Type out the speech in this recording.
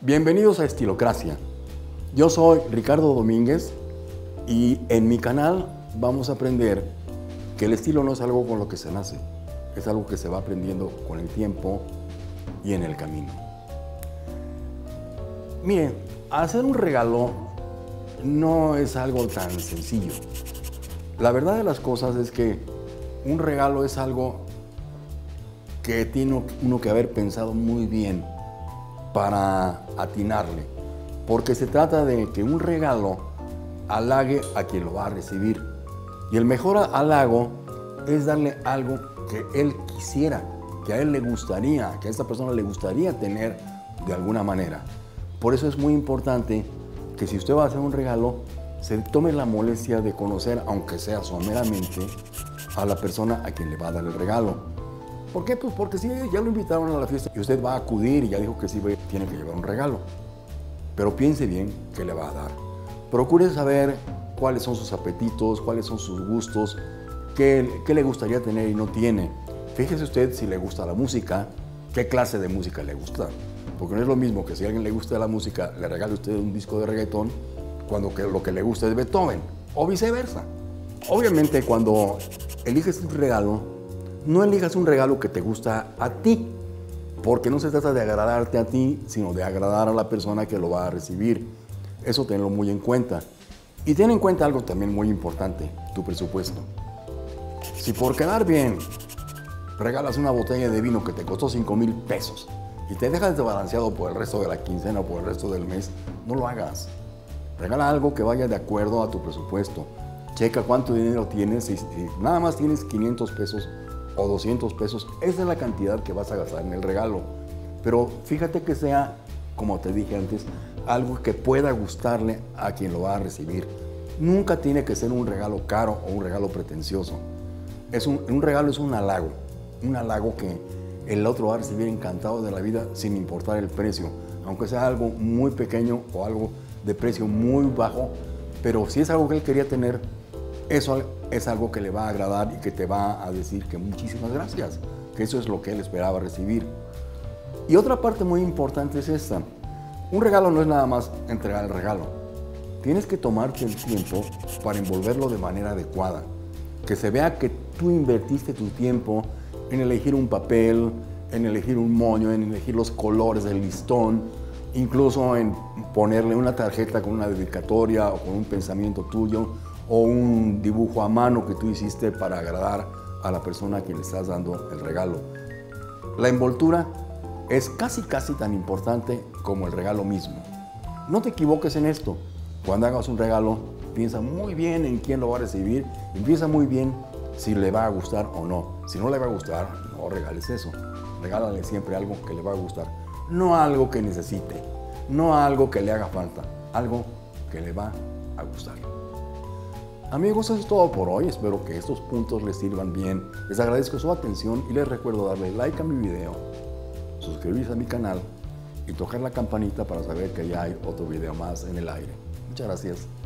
Bienvenidos a Estilocracia. Yo soy Ricardo Domínguez y en mi canal vamos a aprender que el estilo no es algo con lo que se nace, es algo que se va aprendiendo con el tiempo y en el camino. Miren, hacer un regalo no es algo tan sencillo. La verdad de las cosas es que un regalo es algo que tiene uno que haber pensado muy bien para atinarle, porque se trata de que un regalo halague a quien lo va a recibir. Y el mejor halago es darle algo que él quisiera, que a él le gustaría, que a esta persona le gustaría tener de alguna manera. Por eso es muy importante que si usted va a hacer un regalo, se tome la molestia de conocer, aunque sea someramente, a la persona a quien le va a dar el regalo. ¿Por qué? Pues porque si ya lo invitaron a la fiesta y usted va a acudir y ya dijo que sí, tiene que llevar un regalo. Pero piense bien qué le va a dar. Procure saber cuáles son sus apetitos, cuáles son sus gustos, qué le gustaría tener y no tiene. Fíjese usted si le gusta la música, qué clase de música le gusta. Porque no es lo mismo que si a alguien le gusta la música, le regale usted un disco de reggaetón, cuando lo que le gusta es Beethoven, o viceversa. Obviamente, cuando eliges un regalo, no elijas un regalo que te gusta a ti, porque no se trata de agradarte a ti, sino de agradar a la persona que lo va a recibir. Eso tenlo muy en cuenta. Y ten en cuenta algo también muy importante, tu presupuesto. Si por quedar bien regalas una botella de vino que te costó 5,000 pesos y te dejas desbalanceado por el resto de la quincena o por el resto del mes, no lo hagas. Regala algo que vaya de acuerdo a tu presupuesto. Checa cuánto dinero tienes. Si nada más tienes 500 pesos o 200 pesos, esa es la cantidad que vas a gastar en el regalo. Pero fíjate que sea, como te dije antes, algo que pueda gustarle a quien lo va a recibir. Nunca tiene que ser un regalo caro o un regalo pretencioso. Un regalo es un halago que el otro va a recibir encantado de la vida sin importar el precio, aunque sea algo muy pequeño o algo de precio muy bajo, pero si es algo que él quería tener, eso es algo que le va a agradar y que te va a decir que muchísimas gracias, que eso es lo que él esperaba recibir. Y otra parte muy importante es esta. Un regalo no es nada más entregar el regalo. Tienes que tomarte el tiempo para envolverlo de manera adecuada. Que se vea que tú invertiste tu tiempo en elegir un papel, en elegir un moño, en elegir los colores del listón, incluso en ponerle una tarjeta con una dedicatoria o con un pensamiento tuyo, o un dibujo a mano que tú hiciste para agradar a la persona a quien le estás dando el regalo. La envoltura es casi tan importante como el regalo mismo. No te equivoques en esto. Cuando hagas un regalo, piensa muy bien en quién lo va a recibir y piensa muy bien si le va a gustar o no. Si no le va a gustar, no regales eso. Regálale siempre algo que le va a gustar. No algo que necesite, no algo que le haga falta, algo que le va a gustar. Amigos, eso es todo por hoy. Espero que estos puntos les sirvan bien. Les agradezco su atención y les recuerdo darle like a mi video, suscribirse a mi canal y tocar la campanita para saber que ya hay otro video más en el aire. Muchas gracias.